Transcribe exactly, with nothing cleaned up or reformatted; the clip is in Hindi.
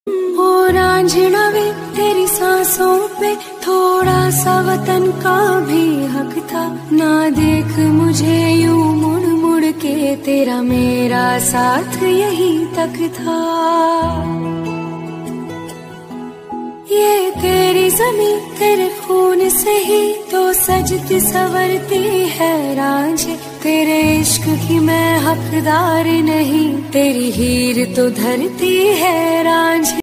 ओ रांझना वे तेरी सांसों पे थोड़ा सा वतन का भी हक था। ना देख मुझे यूं मुड़ मुड़ के, तेरा मेरा साथ यही तक था। ये तेरी ज़मीं तेरे खून से ही तो सजती संवरती है रांझे। तेरे इश्क की मैं हकदार नहीं, तेरी हीर तो धरती है रांझे।